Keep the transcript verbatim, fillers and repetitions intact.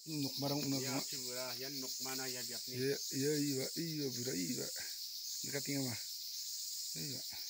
Nuk marang una Ya kuma. cibura yan nuk mana ya biak ni. Iya iya iya iya bura iya. Dekat tinggal mah. Iya.